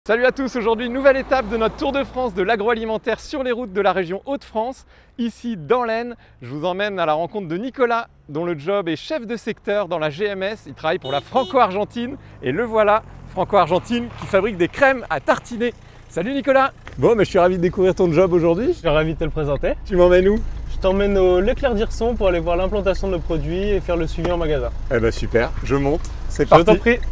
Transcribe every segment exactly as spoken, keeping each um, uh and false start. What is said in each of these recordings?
Salut à tous, aujourd'hui nouvelle étape de notre Tour de France de l'agroalimentaire sur les routes de la région Hauts-de-France, ici dans l'Aisne. Je vous emmène à la rencontre de Nicolas, dont le job est chef de secteur dans la G M S. Il travaille pour la Franco-Argentine et le voilà, Franco-Argentine, qui fabrique des crèmes à tartiner. Salut Nicolas. Bon, mais je suis ravi de découvrir ton job aujourd'hui. Je suis ravi de te le présenter. Tu m'emmènes où? Je t'emmène au Leclerc d'Hirson pour aller voir l'implantation de nos produits et faire le suivi en magasin. Eh ben super, je monte, c'est parti. Je t'en prie.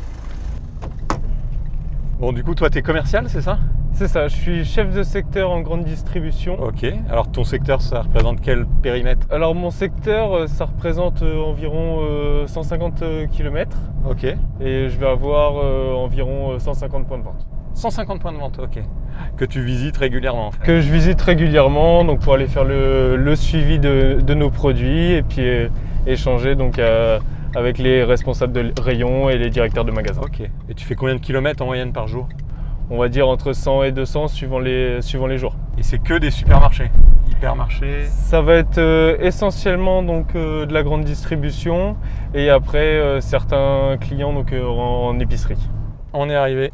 Bon, du coup, toi, tu es commercial, c'est ça? C'est ça, je suis chef de secteur en grande distribution. Ok, alors ton secteur, ça représente quel périmètre? Alors mon secteur, ça représente environ cent cinquante kilomètres. Ok. Et je vais avoir environ cent cinquante points de vente. cent cinquante points de vente, ok. Que tu visites régulièrement en fait. Que je visite régulièrement, donc pour aller faire le, le suivi de, de nos produits et puis euh, échanger donc euh, avec les responsables de rayon et les directeurs de magasins. Ok. Et tu fais combien de kilomètres en moyenne par jour? On va dire entre cent et deux cents suivant les, suivant les jours. Et c'est que des supermarchés? Hypermarchés? Ça va être euh, essentiellement donc, euh, de la grande distribution et après euh, certains clients donc, euh, en, en épicerie. On est arrivé.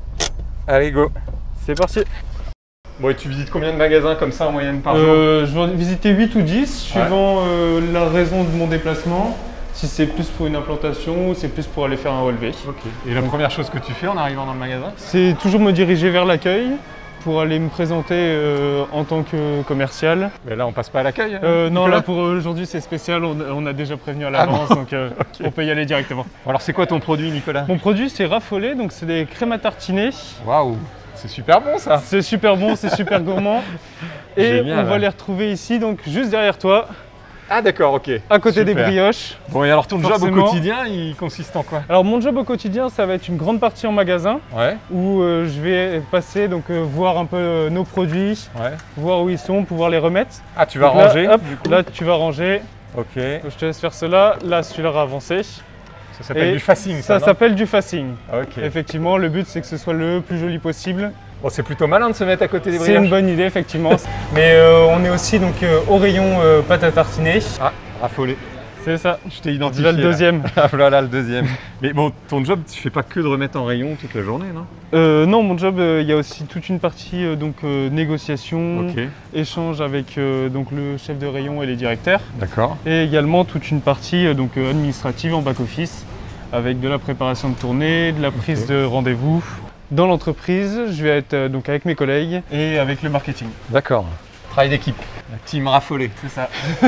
Allez, go. C'est parti. Bon, et tu visites combien de magasins comme ça en moyenne par euh, jour? Je vais en visiter huit ou dix suivant ouais. euh, la raison de mon déplacement. Si c'est plus pour une implantation ou c'est plus pour aller faire un relevé. Ok. Et la première chose que tu fais en arrivant dans le magasin? C'est toujours me diriger vers l'accueil pour aller me présenter euh, en tant que commercial. Mais là, on passe pas à l'accueil? euh, Non, là pour aujourd'hui c'est spécial, on, on a déjà prévenu à l'avance, ah bon donc euh, okay. On peut y aller directement. Alors c'est quoi ton produit, Nicolas? Mon produit c'est Raffolé, donc c'est des crèmes à tartiner. Waouh, c'est super bon ça. C'est super bon, c'est super gourmand. Et génial, on va ouais. les retrouver ici, donc juste derrière toi. Ah d'accord, ok. À côté super. des brioches. Bon, et alors ton forcément. job au quotidien, il consiste en quoi? Alors mon job au quotidien, ça va être une grande partie en magasin, ouais. où euh, je vais passer, donc euh, voir un peu euh, nos produits, ouais. voir où ils sont, pouvoir les remettre. Ah, tu vas donc ranger là, hop, du coup. Là, tu vas ranger. Ok. Je te laisse faire cela. Là, celui-là a avancé. Ça s'appelle du facing, ça, ça s'appelle du facing. Ok. Effectivement, le but, c'est que ce soit le plus joli possible. Bon, c'est plutôt malin de se mettre à côté des brioches. C'est une bonne idée, effectivement. Mais euh, on est aussi donc, euh, au rayon euh, pâte à tartiner. Ah, Raffolé. C'est ça. Je t'ai identifié. Voilà le deuxième. Ah, voilà le deuxième. Mais bon, ton job, tu fais pas que de remettre en rayon toute la journée, non? euh, Non, mon job, il euh, y a aussi toute une partie euh, donc euh, négociation, okay. échange avec euh, donc le chef de rayon et les directeurs. D'accord. Et également toute une partie euh, donc euh, administrative en back-office avec de la préparation de tournée, de la prise okay. de rendez-vous. Dans l'entreprise, je vais être euh, donc avec mes collègues et avec le marketing. D'accord. Travail d'équipe. La team Raffolé. C'est ça.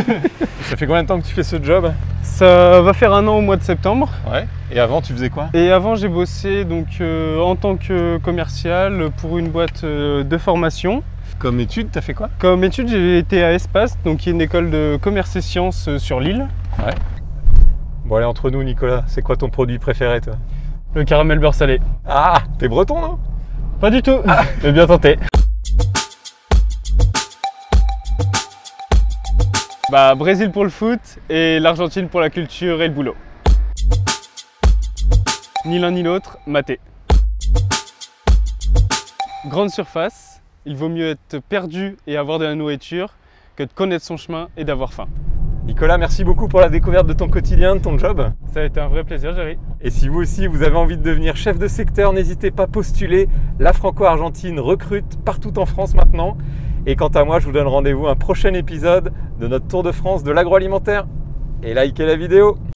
Ça fait combien de temps que tu fais ce job? Ça va faire un an au mois de septembre. Ouais. Et avant, tu faisais quoi? Et avant, j'ai bossé donc, euh, en tant que commercial pour une boîte euh, de formation. Comme étude, tu as fait quoi? Comme étude, j'ai été à Espace, donc qui est une école de commerce et sciences euh, sur l'île. Ouais. Bon, allez, entre nous, Nicolas, c'est quoi ton produit préféré, toi? Le caramel beurre salé. Ah, t'es breton, non? Pas du tout, ah. Mais bien tenté. Bah, Brésil pour le foot et l'Argentine pour la culture et le boulot. Ni l'un ni l'autre, maté. Grande surface, il vaut mieux être perdu et avoir de la nourriture que de connaître son chemin et d'avoir faim. Nicolas, merci beaucoup pour la découverte de ton quotidien, de ton job. Ça a été un vrai plaisir, Jerry. Et si vous aussi, vous avez envie de devenir chef de secteur, n'hésitez pas à postuler. La Franco-Argentine recrute partout en France maintenant. Et quant à moi, je vous donne rendez-vous à un prochain épisode de notre Tour de France de l'agroalimentaire. Et likez la vidéo.